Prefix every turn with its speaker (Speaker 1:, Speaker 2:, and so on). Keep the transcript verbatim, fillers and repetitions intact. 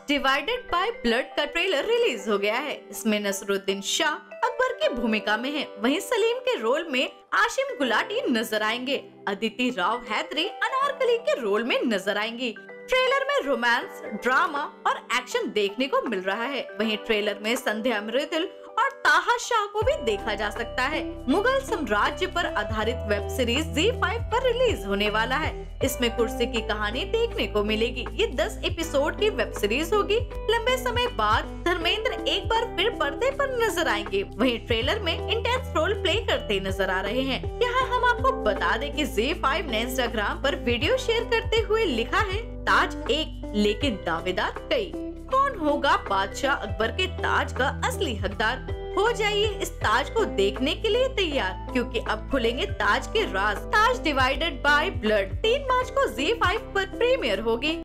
Speaker 1: Divided by blood का trailer release हो गया है। इसमें नसरुद्दीन शाह अकबर की भूमिका में है, वहीं सलीम के रोल में आशिम गुलाटी नजर आएंगे। अदिति राव हैदरी अनारकली के रोल में नजर आएंगी। ट्रेलर में रोमांस, ड्रामा और एक्शन देखने को मिल रहा है। वहीं ट्रेलर में संध्या मृदुल और ताहा शाह को भी देखा जा सकता है। मुगल साम्राज्य पर आधारित वेब सीरीज ज़ी फाइव पर रिलीज होने वाला है। इसमें कुर्सी की कहानी देखने को मिलेगी। ये दस एपिसोड की वेब सीरीज होगी। लंबे समय बाद धर्मेंद्र एक बार फिर पर्दे पर नजर आएंगे। वहीं ट्रेलर में इंटेंस रोल प्ले करते नजर आ रहे हैं। यहाँ हम आपको बता दें कि ज़ी फाइव ने इंस्टाग्राम पर वीडियो शेयर करते हुए लिखा है, ताज एक लेकिन दावेदार कई। कौन होगा बादशाह अकबर के ताज का असली हकदार? हो जाइए इस ताज को देखने के लिए तैयार, क्योंकि अब खुलेंगे ताज के राज। ताज डिवाइडेड बाय ब्लड तीन मार्च को ज़ी फाइव पर प्रीमियर होगी।